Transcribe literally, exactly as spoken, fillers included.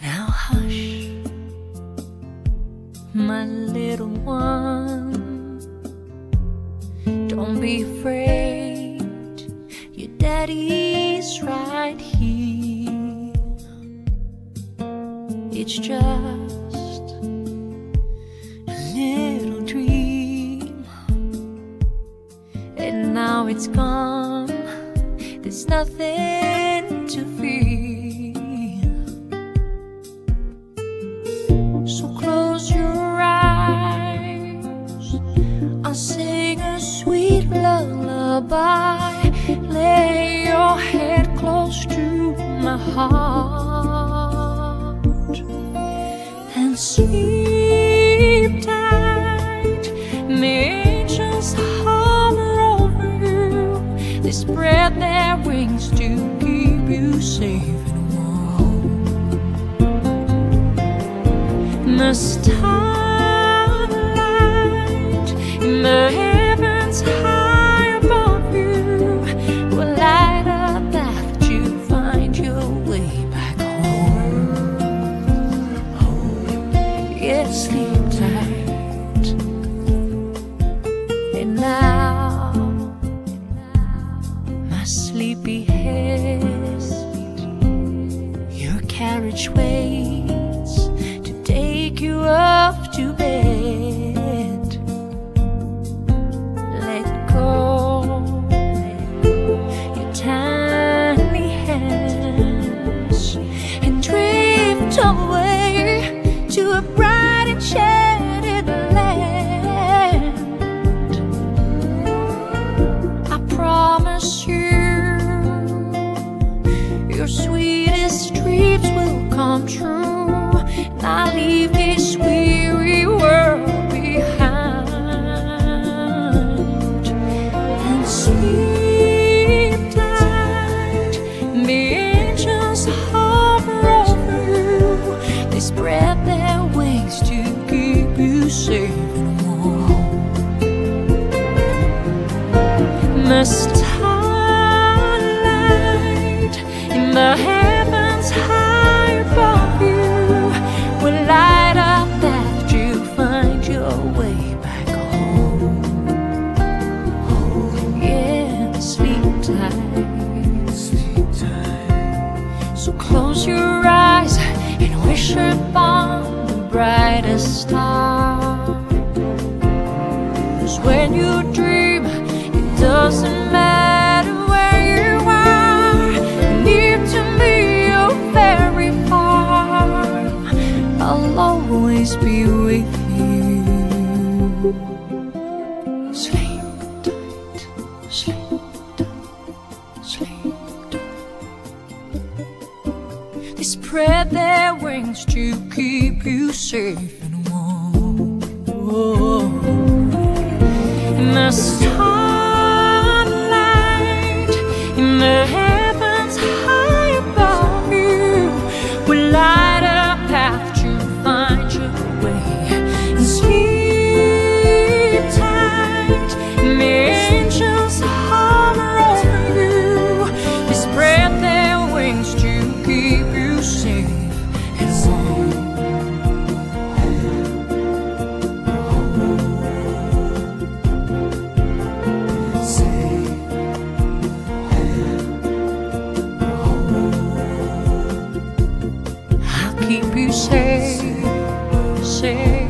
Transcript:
Now hush, my little one, don't be afraid, your daddy's right here. It's just a little dream, and now it's gone, there's nothing to fear. So close your eyes, I'll sing a sweet lullaby. Lay your head close to my heart and sleep tight. May angels hover over you, they spread their wings to keep you safe and warm. The starlight in the heavens high above you will light a path that you find your way back home. Home. Yeah, sleep tight. And now my sleepy head, your carriage waits to take you off to bed. Let go your tiny hands and drift away to a bright and shaded land. I promise you, your sweetest dreams will come true. I leave this weary world behind and sleep tight. The angels hover over you, they spread their wings to keep you safe and warm. The starlight in the heavens high above you will light up that you find your way back home. Home. Yeah, sleep tight. Sleep tight. So close your eyes and wish upon the brightest star. 'Cause when you dream, it doesn't matter where you are, near to me or very far, I'll always be with you. Sleep tight, sleep tight, sleep tight. They spread their wings to keep you safe and warm. Oh. In the starlight, in the heavens high above you, will light a path to find your way and sleep tight. And the angels hover over you, they spread their wings to keep you safe and warm. I'll keep you safe, safe.